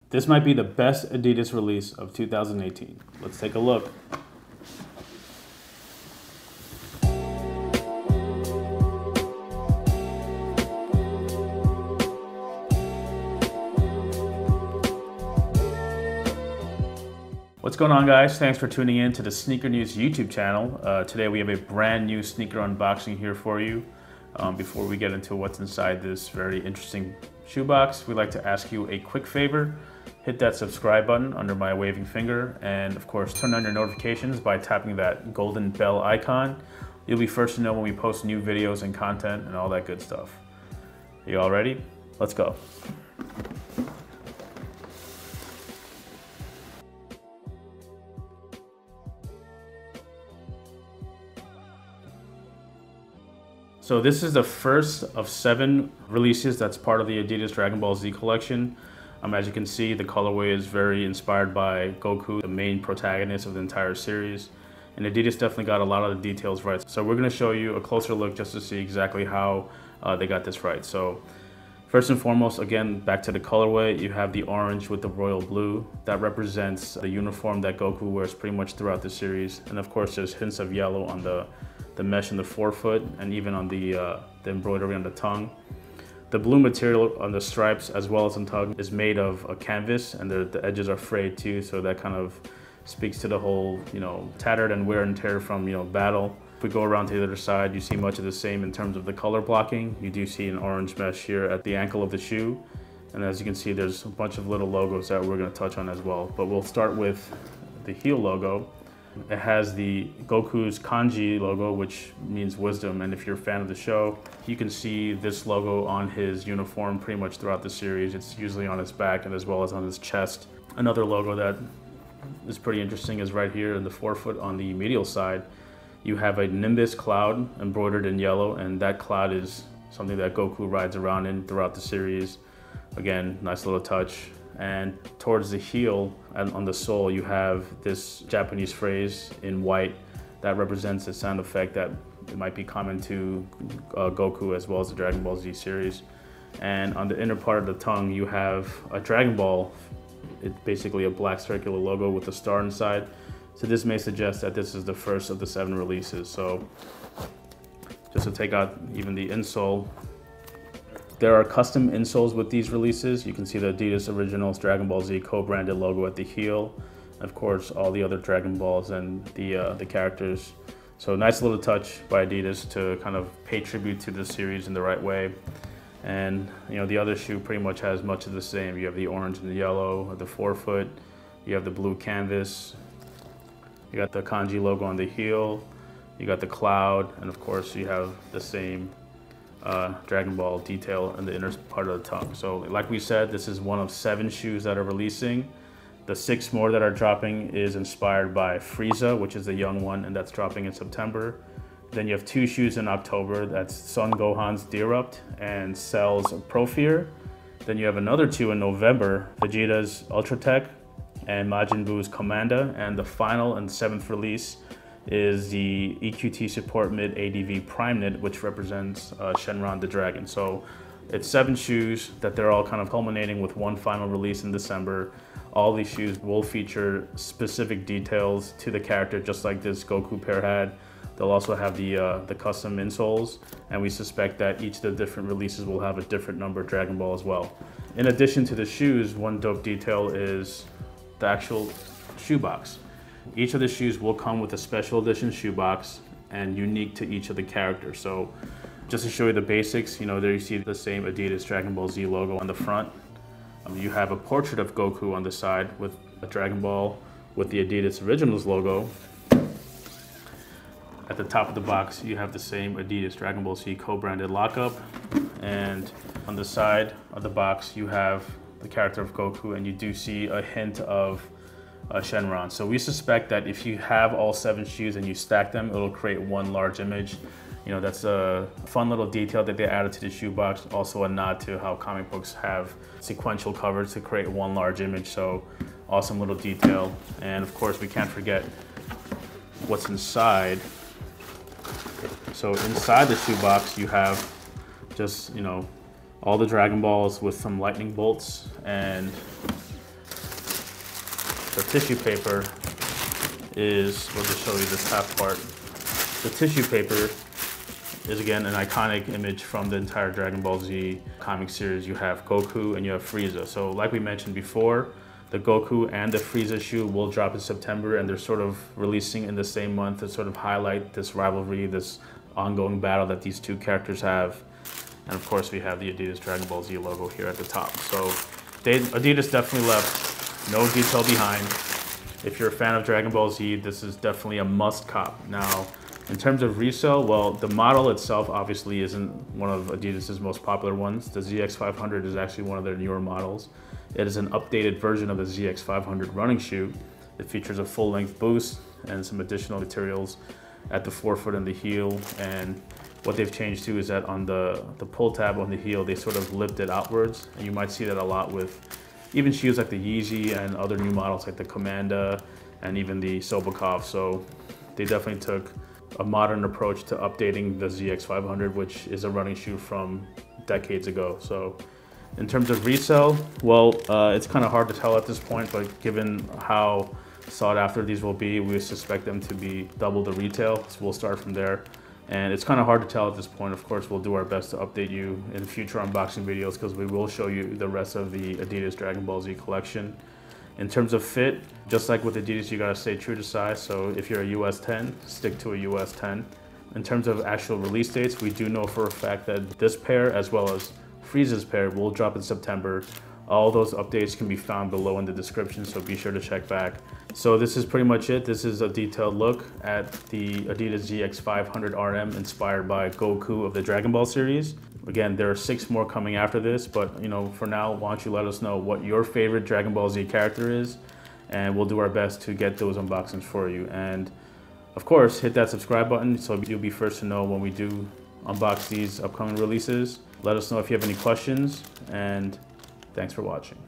This might be the best Adidas release of 2018. Let's take a look. What's going on, guys? Thanks for tuning in to the Sneaker News YouTube channel. Today we have a brand new sneaker unboxing here for you. Before we get into what's inside this very interesting shoebox, we'd like to ask you a quick favor. Hit that subscribe button under my waving finger, and of course turn on your notifications by tapping that golden bell icon. You'll be first to know when we post new videos and content and all that good stuff. Are you all ready? Let's go. So this is the first of 7 releases that's part of the Adidas Dragon Ball Z collection. As you can see, the colorway is very inspired by Goku, the main protagonist of the entire series. And Adidas definitely got a lot of the details right. So we're gonna show you a closer look just to see exactly how they got this right. So first and foremost, again, back to the colorway, you have the orange with the royal blue. That represents the uniform that Goku wears pretty much throughout the series. And of course, there's hints of yellow on the mesh in the forefoot and even on the embroidery on the tongue. The blue material on the stripes as well as on tongue is made of a canvas, and the edges are frayed too, so that kind of speaks to the whole, tattered and wear and tear from, battle. If we go around to the other side, you see much of the same in terms of the color blocking. You do see an orange mesh here at the ankle of the shoe. And as you can see, there's a bunch of little logos that we're gonna touch on as well. But we'll start with the heel logo. It has the Goku's kanji logo, which means wisdom. And if you're a fan of the show, you can see this logo on his uniform pretty much throughout the series. It's usually on his back and as well as on his chest. Another logo that is pretty interesting is right here in the forefoot on the medial side. You have a Nimbus cloud embroidered in yellow, and that cloud is something that Goku rides around in throughout the series. Again, nice little touch. And towards the heel and on the sole, you have this Japanese phrase in white that represents a sound effect that it might be common to Goku as well as the Dragon Ball Z series. And on the inner part of the tongue, you have a Dragon Ball. It's basically a black circular logo with a star inside. So this may suggest that this is the first of the 7 releases. So just to take out even the insole, there are custom insoles with these releases. You can see the Adidas Originals Dragon Ball Z co-branded logo at the heel. Of course, all the other Dragon Balls and the characters. So nice little touch by Adidas to kind of pay tribute to the series in the right way. And the other shoe pretty much has much of the same. You have the orange and the yellow at the forefoot. You have the blue canvas. You got the kanji logo on the heel. You got the cloud, and of course you have the same Dragon Ball detail in the inner part of the tongue. So like we said, this is one of 7 shoes that are releasing. The 6 more that are dropping is inspired by Frieza, which is the young one, and that's dropping in September. Then you have 2 shoes in October. That's Son Gohan's Deerupt and Cell's Profear. Then you have another 2 in November, Vegeta's Ultra Tech and Majin Buu's Commanda. And the final and 7th release is the EQT Support Mid ADV Prime Knit, which represents Shenron the Dragon. So it's 7 shoes that they're all kind of culminating with one final release in December. All these shoes will feature specific details to the character, just like this Goku pair had. They'll also have the custom insoles, and we suspect that each of the different releases will have a different number of Dragon Ball as well. In addition to the shoes, one dope detail is the actual shoebox. Each of the shoes will come with a special edition shoebox and unique to each of the characters. So just to show you the basics, there you see the same Adidas Dragon Ball Z logo on the front. You have a portrait of Goku on the side with a Dragon Ball with the Adidas Originals logo. At the top of the box, you have the same Adidas Dragon Ball Z co-branded lockup. And on the side of the box, you have the character of Goku, and you do see a hint of Shenron. So we suspect that if you have all 7 shoes and you stack them, it'll create one large image. That's a fun little detail that they added to the shoebox. Also a nod to how comic books have sequential covers to create one large image. So awesome little detail. And of course, we can't forget what's inside. So inside the shoebox, you have just, all the Dragon Balls with some lightning bolts and The tissue paper is, we'll just show you this half part. The tissue paper is again an iconic image from the entire Dragon Ball Z comic series. You have Goku and you have Frieza. So like we mentioned before, the Goku and the Frieza shoe will drop in September, and they're sort of releasing in the same month to sort of highlight this rivalry, this ongoing battle that these two characters have. And of course we have the Adidas Dragon Ball Z logo here at the top. So Adidas definitely left no detail behind. If you're a fan of Dragon Ball Z, this is definitely a must cop. Now, in terms of resale, well, the model itself obviously isn't one of Adidas's most popular ones. The ZX500 is actually one of their newer models. It is an updated version of the ZX500 running shoe. It features a full-length boost and some additional materials at the forefoot and the heel. And what they've changed too is that on the pull tab on the heel, they sort of lift it outwards. And you might see that a lot with even shoes like the Yeezy and other new models like the Commanda and even the Sobakov. So they definitely took a modern approach to updating the ZX500, which is a running shoe from decades ago. So in terms of resale, well, it's kind of hard to tell at this point, but given how sought after these will be, we suspect them to be double the retail. So we'll start from there. And it's kind of hard to tell at this point. Of course, we'll do our best to update you in future unboxing videos because we will show you the rest of the Adidas Dragon Ball Z collection. In terms of fit, just like with Adidas, you gotta stay true to size. So if you're a US 10, stick to a US 10. In terms of actual release dates, we do know for a fact that this pair, as well as Frieza's pair, will drop in September. All those updates can be found below in the description, so be sure to check back. So this is pretty much it. This is a detailed look at the Adidas ZX500 RM inspired by Goku of the Dragon Ball series. Again, there are 6 more coming after this, but you know, for now, why don't you let us know what your favorite Dragon Ball Z character is, and we'll do our best to get those unboxings for you. And of course, hit that subscribe button so you'll be first to know when we do unbox these upcoming releases. Let us know if you have any questions, and thanks for watching.